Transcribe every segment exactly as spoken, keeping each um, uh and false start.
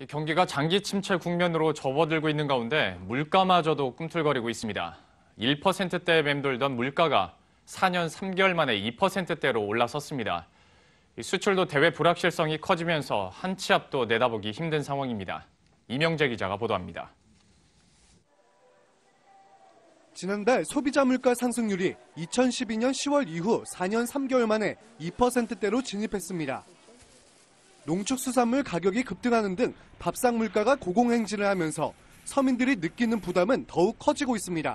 경기가 장기 침체 국면으로 접어들고 있는 가운데 물가마저도 꿈틀거리고 있습니다. 일 퍼센트대에 맴돌던 물가가 사 년 삼 개월 만에 이 퍼센트대로 올라섰습니다. 수출도 대외 불확실성이 커지면서 한 치 앞도 내다보기 힘든 상황입니다. 이명재 기자가 보도합니다. 지난달 소비자 물가 상승률이 이천십이 년 시월 이후 사 년 삼 개월 만에 이 퍼센트대로 진입했습니다. 농축수산물 가격이 급등하는 등 밥상 물가가 고공행진을 하면서 서민들이 느끼는 부담은 더욱 커지고 있습니다.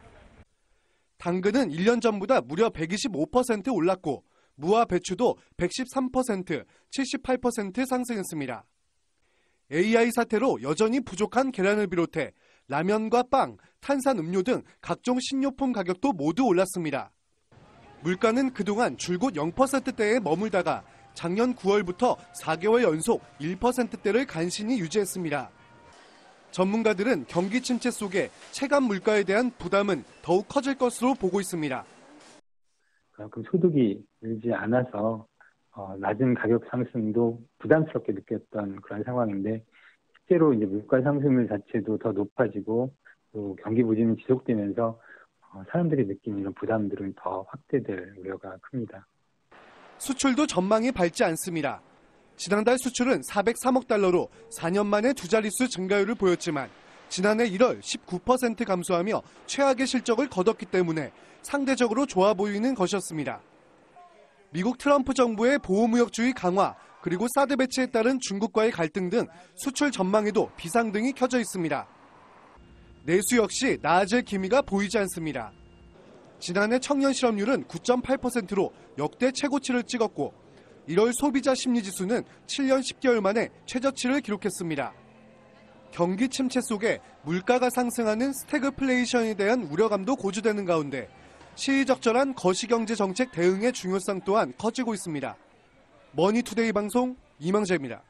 당근은 일 년 전보다 무려 백이십오 퍼센트 올랐고 무와 배추도 백십삼 퍼센트, 칠십팔 퍼센트 상승했습니다. 에이아이 사태로 여전히 부족한 계란을 비롯해 라면과 빵, 탄산음료 등 각종 식료품 가격도 모두 올랐습니다. 물가는 그동안 줄곧 영 퍼센트대에 머물다가 작년 구월부터 사 개월 연속 일 퍼센트대를 간신히 유지했습니다. 전문가들은 경기 침체 속에 체감 물가에 대한 부담은 더욱 커질 것으로 보고 있습니다. 그만큼 소득이 늘지 않아서 어, 낮은 가격 상승도 부담스럽게 느꼈던 그런 상황인데 실제로 이제 물가 상승률 자체도 더 높아지고 또 경기 부진이 지속되면서 어, 사람들이 느끼는 이런 부담들은 더 확대될 우려가 큽니다. 수출도 전망이 밝지 않습니다. 지난달 수출은 사백삼억 달러로 사 년 만에 두 자릿수 증가율을 보였지만 지난해 일월 십구 퍼센트 감소하며 최악의 실적을 거뒀기 때문에 상대적으로 좋아 보이는 것이었습니다. 미국 트럼프 정부의 보호무역주의 강화 그리고 사드 배치에 따른 중국과의 갈등 등 수출 전망에도 비상등이 켜져 있습니다. 내수 역시 나아질 기미가 보이지 않습니다. 지난해 청년 실업률은 구 점 팔 퍼센트로 역대 최고치를 찍었고 일월 소비자 심리지수는 칠 년 십 개월 만에 최저치를 기록했습니다. 경기 침체 속에 물가가 상승하는 스태그플레이션에 대한 우려감도 고조되는 가운데 시의적절한 거시경제 정책 대응의 중요성 또한 커지고 있습니다. 머니투데이 방송 이명재입니다.